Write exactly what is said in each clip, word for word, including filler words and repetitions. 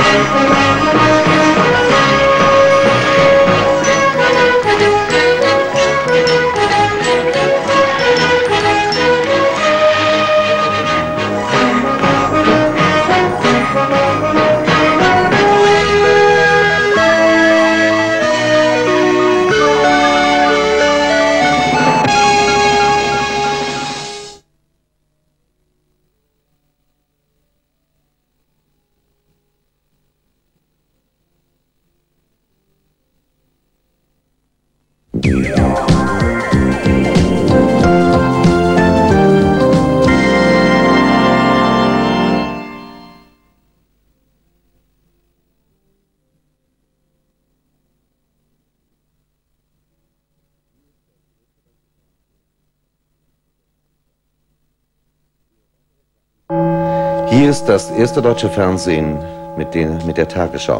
Hier ist das erste deutsche Fernsehen mit, den, mit der Tagesschau.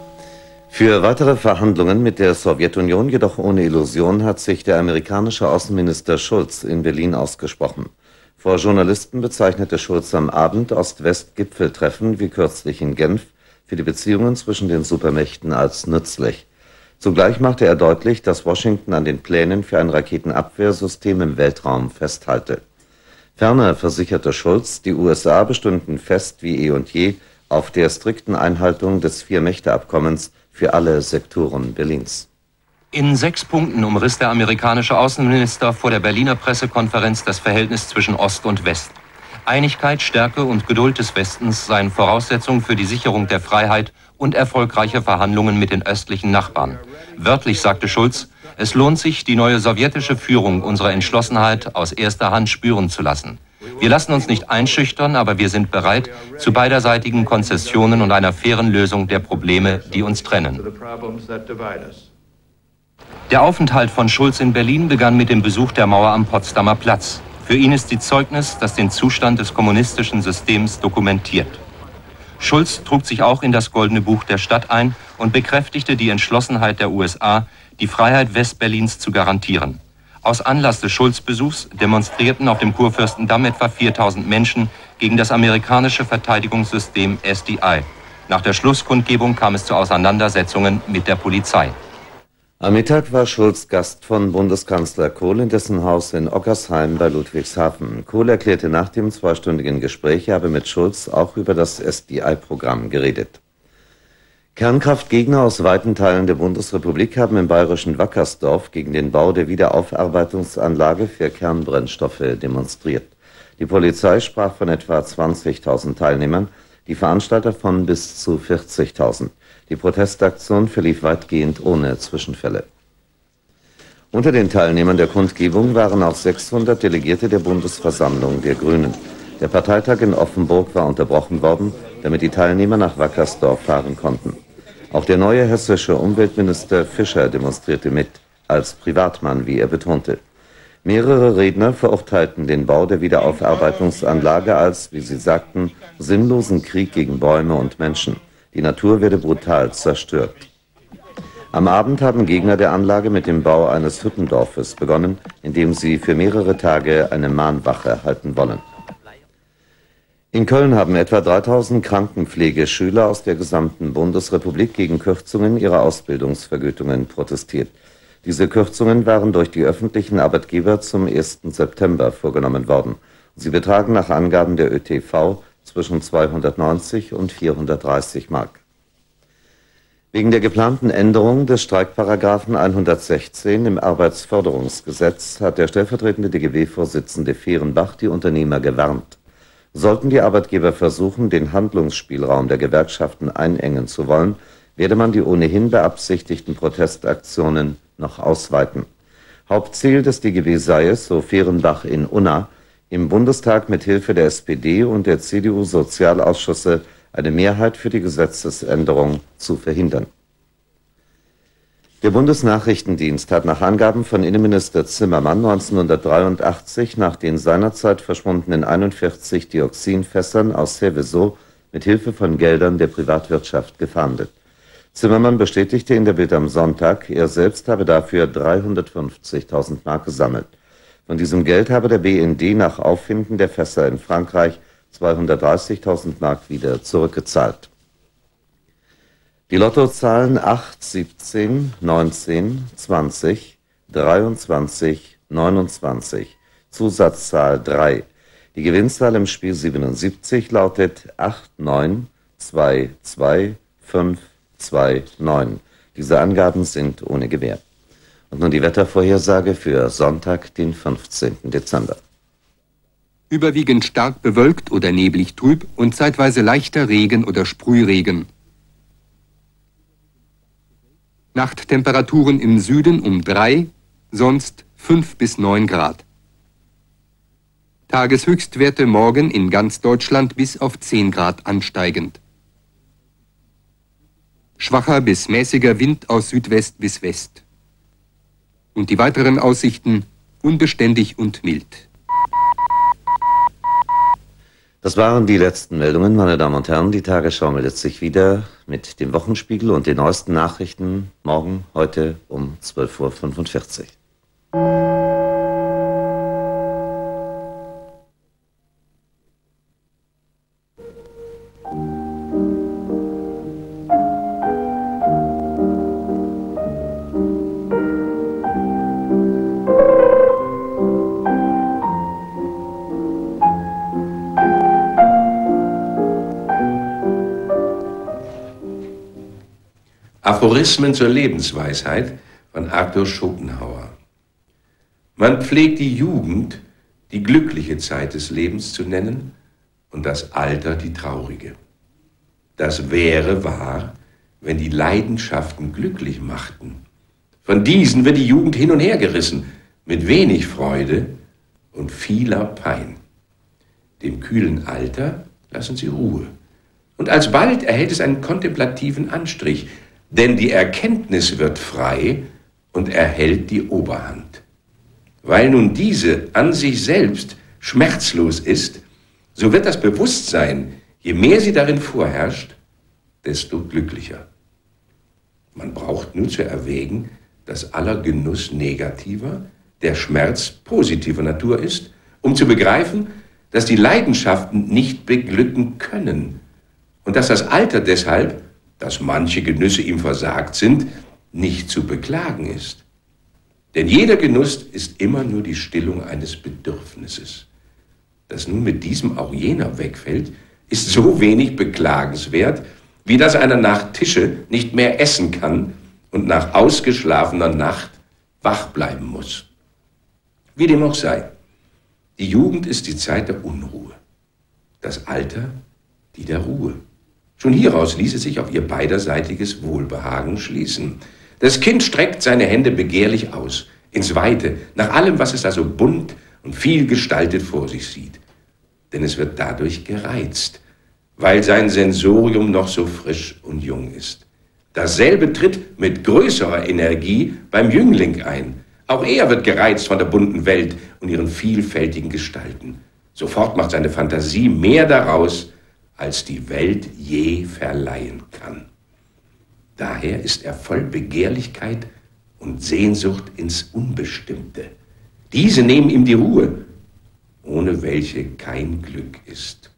Für weitere Verhandlungen mit der Sowjetunion, jedoch ohne Illusion, hat sich der amerikanische Außenminister Shultz in Berlin ausgesprochen. Vor Journalisten bezeichnete Shultz am Abend Ost-West-Gipfeltreffen wie kürzlich in Genf für die Beziehungen zwischen den Supermächten als nützlich. Zugleich machte er deutlich, dass Washington an den Plänen für ein Raketenabwehrsystem im Weltraum festhalte. Ferner versicherte Shultz, die U S A bestünden fest wie eh und je auf der strikten Einhaltung des Vier-Mächte-Abkommens für alle Sektoren Berlins. In sechs Punkten umriss der amerikanische Außenminister vor der Berliner Pressekonferenz das Verhältnis zwischen Ost und West. Einigkeit, Stärke und Geduld des Westens seien Voraussetzung für die Sicherung der Freiheit und erfolgreiche Verhandlungen mit den östlichen Nachbarn. Wörtlich sagte Shultz, es lohnt sich, die neue sowjetische Führung unsere Entschlossenheit aus erster Hand spüren zu lassen. Wir lassen uns nicht einschüchtern, aber wir sind bereit zu beiderseitigen Konzessionen und einer fairen Lösung der Probleme, die uns trennen. Der Aufenthalt von Shultz in Berlin begann mit dem Besuch der Mauer am Potsdamer Platz. Für ihn ist sie Zeugnis, das den Zustand des kommunistischen Systems dokumentiert. Shultz trug sich auch in das Goldene Buch der Stadt ein und bekräftigte die Entschlossenheit der U S A, die Freiheit Westberlins zu garantieren. Aus Anlass des Shultz-Besuchs demonstrierten auf dem Kurfürstendamm etwa viertausend Menschen gegen das amerikanische Verteidigungssystem S D I. Nach der Schlusskundgebung kam es zu Auseinandersetzungen mit der Polizei. Am Mittag war Shultz Gast von Bundeskanzler Kohl in dessen Haus in Ockersheim bei Ludwigshafen. Kohl erklärte nach dem zweistündigen Gespräch, er habe mit Shultz auch über das S D I-Programm geredet. Kernkraftgegner aus weiten Teilen der Bundesrepublik haben im bayerischen Wackersdorf gegen den Bau der Wiederaufarbeitungsanlage für Kernbrennstoffe demonstriert. Die Polizei sprach von etwa zwanzigtausend Teilnehmern, die Veranstalter von bis zu vierzigtausend. Die Protestaktion verlief weitgehend ohne Zwischenfälle. Unter den Teilnehmern der Kundgebung waren auch sechshundert Delegierte der Bundesversammlung der Grünen. Der Parteitag in Offenburg war unterbrochen worden, damit die Teilnehmer nach Wackersdorf fahren konnten. Auch der neue hessische Umweltminister Fischer demonstrierte mit, als Privatmann, wie er betonte. Mehrere Redner verurteilten den Bau der Wiederaufarbeitungsanlage als, wie sie sagten, sinnlosen Krieg gegen Bäume und Menschen. Die Natur werde brutal zerstört. Am Abend haben Gegner der Anlage mit dem Bau eines Hüttendorfes begonnen, in dem sie für mehrere Tage eine Mahnwache halten wollen. In Köln haben etwa dreitausend Krankenpflegeschüler aus der gesamten Bundesrepublik gegen Kürzungen ihrer Ausbildungsvergütungen protestiert. Diese Kürzungen waren durch die öffentlichen Arbeitgeber zum ersten September vorgenommen worden. Sie betragen nach Angaben der Ö T V zwischen zweihundertneunzig und vierhundertdreißig Mark. Wegen der geplanten Änderung des Streikparagraphen hundertsechzehn im Arbeitsförderungsgesetz hat der stellvertretende D G B-Vorsitzende Fehrenbach die Unternehmer gewarnt. Sollten die Arbeitgeber versuchen, den Handlungsspielraum der Gewerkschaften einengen zu wollen, werde man die ohnehin beabsichtigten Protestaktionen noch ausweiten. Hauptziel des D G B sei es, so Fehrenbach in Unna, im Bundestag mit Hilfe der S P D und der C D U-Sozialausschüsse eine Mehrheit für die Gesetzesänderung zu verhindern. Der Bundesnachrichtendienst hat nach Angaben von Innenminister Zimmermann neunzehnhundertdreiundachtzig nach den seinerzeit verschwundenen einundvierzig Dioxinfässern aus Seveso mit Hilfe von Geldern der Privatwirtschaft gefahndet. Zimmermann bestätigte in der Bild am Sonntag, er selbst habe dafür dreihundertfünfzigtausend Mark gesammelt. Von diesem Geld habe der B N D nach Auffinden der Fässer in Frankreich zweihundertdreißigtausend Mark wieder zurückgezahlt. Die Lottozahlen acht, siebzehn, neunzehn, zwanzig, dreiundzwanzig, neunundzwanzig, Zusatzzahl drei. Die Gewinnzahl im Spiel siebenundsiebzig lautet acht neun zwei zwei fünf zwei neun. Diese Angaben sind ohne Gewähr. Und nun die Wettervorhersage für Sonntag, den fünfzehnten Dezember. Überwiegend stark bewölkt oder neblig trüb und zeitweise leichter Regen oder Sprühregen. Nachttemperaturen im Süden um drei, sonst fünf bis neun Grad. Tageshöchstwerte morgen in ganz Deutschland bis auf zehn Grad ansteigend. Schwacher bis mäßiger Wind aus Südwest bis West. Und die weiteren Aussichten unbeständig und mild. Das waren die letzten Meldungen, meine Damen und Herren. Die Tagesschau meldet sich wieder mit dem Wochenspiegel und den neuesten Nachrichten morgen, heute um zwölf Uhr fünfundvierzig. Aphorismen zur Lebensweisheit von Arthur Schopenhauer. Man pflegt die Jugend, die glückliche Zeit des Lebens zu nennen, und das Alter die traurige. Das wäre wahr, wenn die Leidenschaften glücklich machten. Von diesen wird die Jugend hin und her gerissen, mit wenig Freude und vieler Pein. Dem kühlen Alter lassen sie Ruhe. Und alsbald erhält es einen kontemplativen Anstrich, denn die Erkenntnis wird frei und erhält die Oberhand. Weil nun diese an sich selbst schmerzlos ist, so wird das Bewusstsein, je mehr sie darin vorherrscht, desto glücklicher. Man braucht nur zu erwägen, dass aller Genuss negativer, der Schmerz positiver Natur ist, um zu begreifen, dass die Leidenschaften nicht beglücken können und dass das Alter deshalb, dass manche Genüsse ihm versagt sind, nicht zu beklagen ist. Denn jeder Genuss ist immer nur die Stillung eines Bedürfnisses. Dass nun mit diesem auch jener wegfällt, ist so wenig beklagenswert, wie dass einer nach Tische nicht mehr essen kann und nach ausgeschlafener Nacht wach bleiben muss. Wie dem auch sei, die Jugend ist die Zeit der Unruhe, das Alter die der Ruhe. Schon hieraus ließe sich auf ihr beiderseitiges Wohlbehagen schließen. Das Kind streckt seine Hände begehrlich aus, ins Weite, nach allem, was es da so bunt und vielgestaltet vor sich sieht. Denn es wird dadurch gereizt, weil sein Sensorium noch so frisch und jung ist. Dasselbe tritt mit größerer Energie beim Jüngling ein. Auch er wird gereizt von der bunten Welt und ihren vielfältigen Gestalten. Sofort macht seine Fantasie mehr daraus, als die Welt je verleihen kann. Daher ist er voll Begehrlichkeit und Sehnsucht ins Unbestimmte. Diese nehmen ihm die Ruhe, ohne welche kein Glück ist.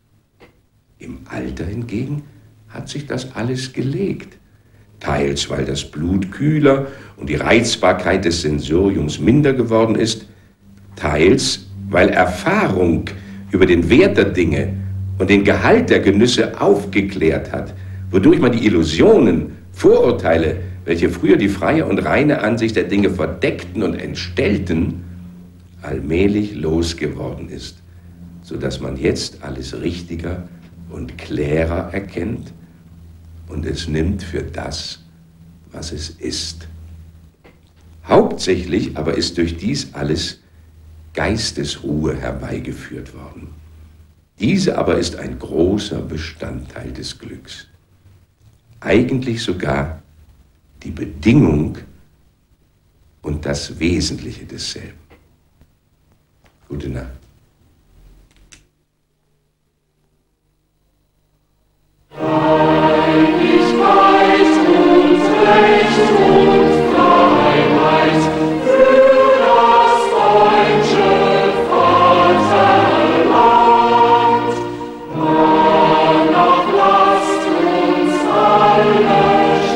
Im Alter hingegen hat sich das alles gelegt, teils weil das Blut kühler und die Reizbarkeit des Sensoriums minder geworden ist, teils weil Erfahrung über den Wert der Dinge und den Gehalt der Genüsse aufgeklärt hat, wodurch man die Illusionen, Vorurteile, welche früher die freie und reine Ansicht der Dinge verdeckten und entstellten, allmählich losgeworden ist, sodass man jetzt alles richtiger und klärer erkennt und es nimmt für das, was es ist. Hauptsächlich aber ist durch dies alles Geistesruhe herbeigeführt worden. Diese aber ist ein großer Bestandteil des Glücks. Eigentlich sogar die Bedingung und das Wesentliche desselben. Gute Nacht. Lasst uns alle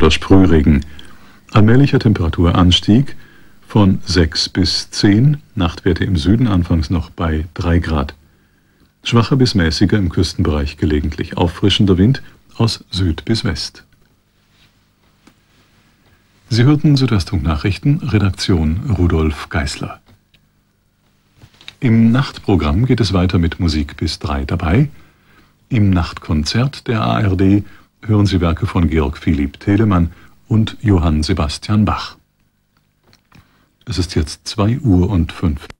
oder Sprühregen. Allmählicher Temperaturanstieg von sechs bis zehn, Nachtwerte im Süden anfangs noch bei drei Grad. Schwacher bis mäßiger im Küstenbereich gelegentlich auffrischender Wind aus Süd bis West. Sie hörten Südwestfunk-Nachrichten, Redaktion Rudolf Geißler. Im Nachtprogramm geht es weiter mit Musik bis drei dabei. Im Nachtkonzert der A R D hören Sie Werke von Georg Philipp Telemann und Johann Sebastian Bach. Es ist jetzt zwei Uhr und fünf.